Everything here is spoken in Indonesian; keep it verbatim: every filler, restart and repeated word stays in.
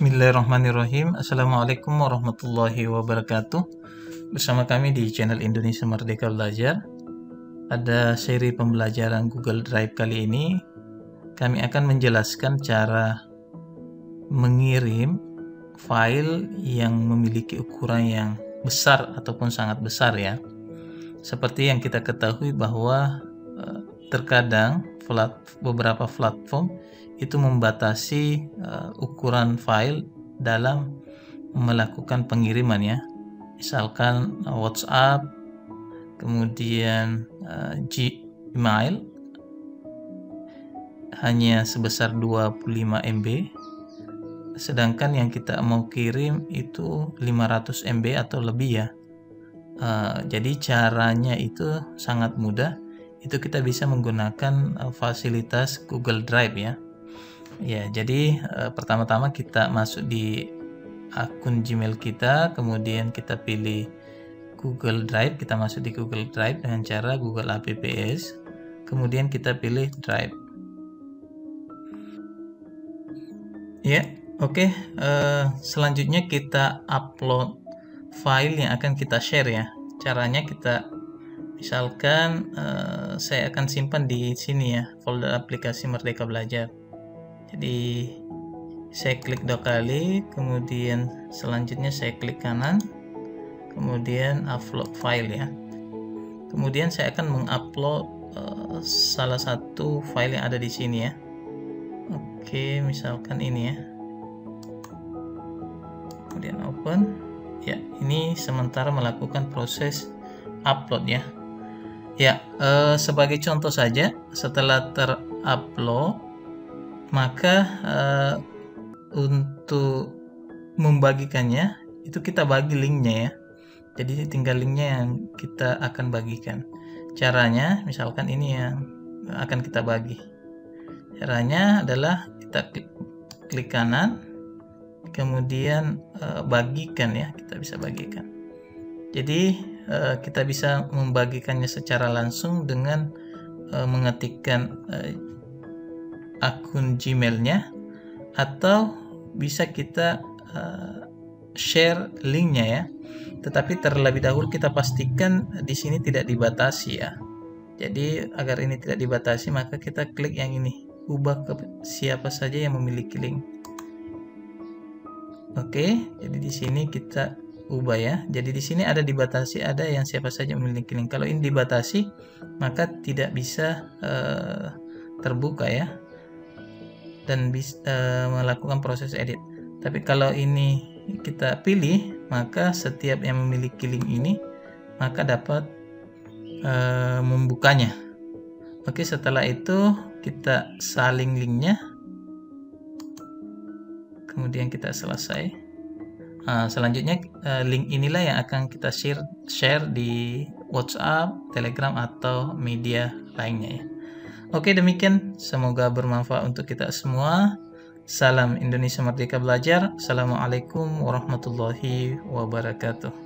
Bismillahirrahmanirrahim. Assalamualaikum warahmatullahi wabarakatuh. Bersama kami di channel Indonesia Merdeka Belajar. Pada seri pembelajaran Google Drive kali ini, kami akan menjelaskan cara mengirim file yang memiliki ukuran yang besar ataupun sangat besar ya. Seperti yang kita ketahui bahwa terkadang plat, beberapa platform itu membatasi uh, ukuran file dalam melakukan pengiriman ya. Misalkan uh, WhatsApp, kemudian uh, Gmail hanya sebesar dua puluh lima M B, sedangkan yang kita mau kirim itu lima ratus M B atau lebih ya. Uh, jadi caranya itu sangat mudah. Itu kita bisa menggunakan uh, fasilitas Google Drive ya. Ya, jadi uh, pertama-tama kita masuk di akun Gmail kita, kemudian kita pilih Google Drive, kita masuk di Google Drive dengan cara Google Apps, kemudian kita pilih Drive. Ya, oke. Okay. Uh, selanjutnya kita upload file yang akan kita share ya. Caranya kita misalkan uh, saya akan simpan di sini ya, folder aplikasi Merdeka Belajar. Jadi saya klik dua kali, kemudian selanjutnya saya klik kanan, kemudian upload file ya. Kemudian saya akan mengupload uh, salah satu file yang ada di sini ya. Oke, misalkan ini ya. Kemudian open. Ya, ini sementara melakukan proses upload ya. Ya, uh, sebagai contoh saja, setelah terupload, maka uh, untuk membagikannya itu kita bagi linknya ya. Jadi tinggal linknya yang kita akan bagikan. Caranya misalkan ini yang akan kita bagi. Caranya adalah kita klik, klik kanan, kemudian uh, bagikan ya, kita bisa bagikan. Jadi uh, kita bisa membagikannya secara langsung dengan uh, mengetikkan uh, akun Gmailnya, atau bisa kita uh, share linknya ya. Tetapi terlebih dahulu kita pastikan di sini tidak dibatasi ya. Jadi agar ini tidak dibatasi, maka kita klik yang ini, ubah ke siapa saja yang memiliki link. Oke, jadi di sini kita ubah ya. Jadi di sini ada dibatasi, ada yang siapa saja memiliki link. Kalau ini dibatasi, maka tidak bisa uh, terbuka ya, dan bisa uh, melakukan proses edit. Tapi kalau ini kita pilih, maka setiap yang memiliki link ini maka dapat uh, membukanya. Oke, setelah itu kita salin linknya, kemudian kita selesai. Nah, selanjutnya uh, link inilah yang akan kita share share di WhatsApp, Telegram atau media lainnya ya. Oke, demikian. Semoga bermanfaat untuk kita semua. Salam Indonesia Merdeka Belajar. Assalamualaikum warahmatullahi wabarakatuh.